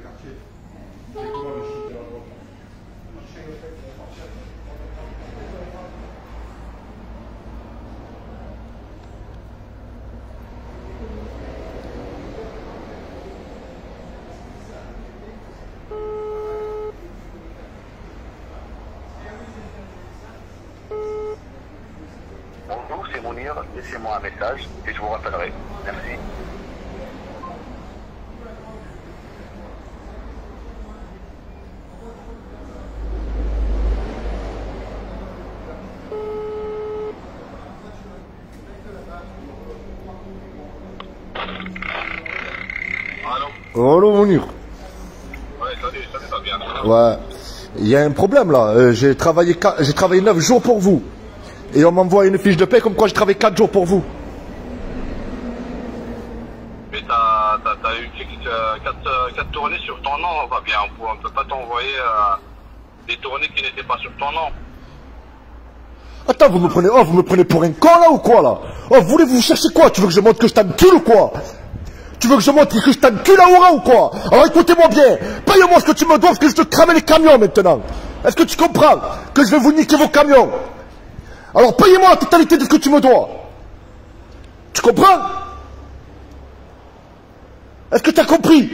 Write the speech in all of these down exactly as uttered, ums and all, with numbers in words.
Bonjour, c'est Mounir, laissez-moi un message et je vous rappellerai. Merci. Allô Allô Mounir. Ouais, salut, salut, ça va bien. Ouais. Il y a un problème là. Euh, j'ai travaillé j'ai travaillé neuf jours pour vous. Et on m'envoie une fiche de paie comme quoi je travaille quatre jours pour vous. Mais t'as t'as eu quatre tournées sur ton nom, va bien. On ne peut pas t'envoyer euh, des tournées qui n'étaient pas sur ton nom. Attends, vous me prenez, oh, vous me prenez pour un con là ou quoi là? Oh, vous voulez vous chercher quoi? Tu veux que je montre que je t'encule ou quoi? Tu veux que je montre que je t'encule à Oura ou quoi? Alors écoutez-moi bien, paye-moi ce que tu me dois parce que je te crame les camions maintenant. Est-ce que tu comprends que je vais vous niquer vos camions? Alors payez-moi la totalité de ce que tu me dois. Tu comprends? Est-ce que tu as compris?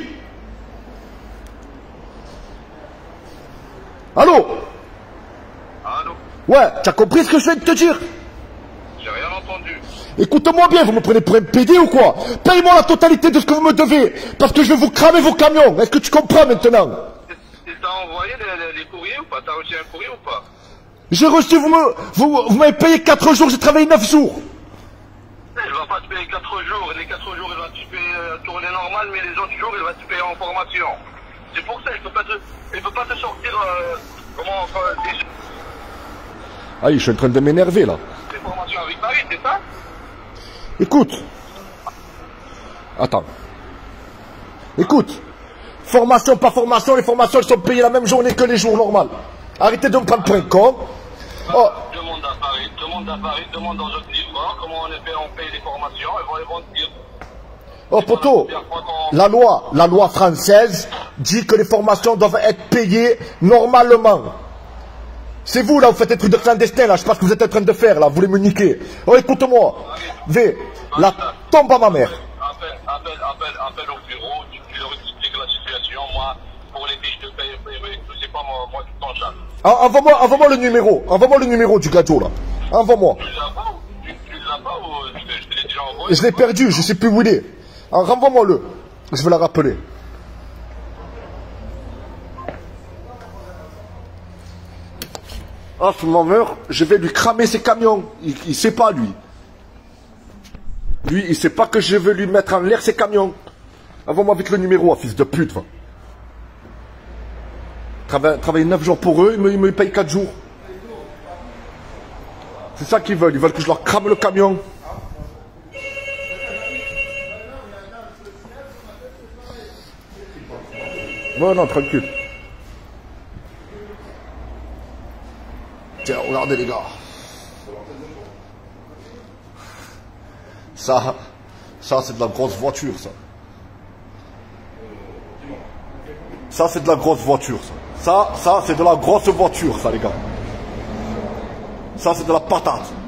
Allô? Allô? Ouais, tu as compris ce que je viens de te dire? J'ai rien entendu. Écoutez-moi bien, vous me prenez pour un pédé ou quoi? Paye-moi la totalité de ce que vous me devez, parce que je vais vous cramer vos camions. Est-ce que tu comprends maintenant? Tu t'as envoyé les, les, les courriers ou pas? T'as reçu un courrier ou pas? J'ai reçu, vous me, vous, vous m'avez payé quatre jours, j'ai travaillé neuf jours. Il va pas te payer quatre jours, les quatre jours il va te payer euh, tournée normale, mais les autres jours il va te payer en formation. C'est pour ça, il peut pas te, il peut pas te sortir, euh, comment, enfin, des, Ah, je suis en train de m'énerver là. des formations avec Paris, c'est ça? Écoute. Attends. Écoute. Formation, pas formation, les formations elles sont payées la même journée que les jours normaux. Arrêtez de me prendre pour un con. Oh. Demande à Paris, demande à Paris, demande dans notre livre, comment on, est fait, on paye les formations, et vont, ils vont te dire. Oh poto, la loi, la loi française dit que les formations doivent être payées normalement. C'est vous là, vous faites des trucs de clandestin là, je sais pas ce que vous êtes en train de faire là, vous voulez me niquer. Oh écoute-moi, V, la tombe à ma mère. Appelle, appelle, appelle, appelle au bureau, tu, tu leur expliques la situation, moi, pour les fiches de paye, je sais pas, moi, moi tu t'en charges. Ah, envoie-moi, envoie-moi le numéro, envoie-moi le numéro du gâteau là. Envoie-moi. Tu l'as pas ou tu, tu l'as pas ou je te, je te l'ai déjà envoyé? Je l'ai perdu, je sais plus où il est. Alors renvoie-moi-le, je vais la rappeler. Ah, mon meurt, je vais lui cramer ses camions. Il, il sait pas, lui. Lui, il sait pas que je veux lui mettre en l'air ses camions. Envoie-moi vite le numéro, fils de pute. Travailler, travailler neuf jours pour eux, ils me, ils me payent quatre jours. C'est ça qu'ils veulent, ils veulent que je leur crame le camion. Non, non, tranquille. Tiens, regardez les gars. Ça, ça c'est de la grosse voiture, ça. Ça, c'est de la grosse voiture, ça. Ça, ça c'est de la grosse voiture, ça, les gars. Ça, c'est de la patate.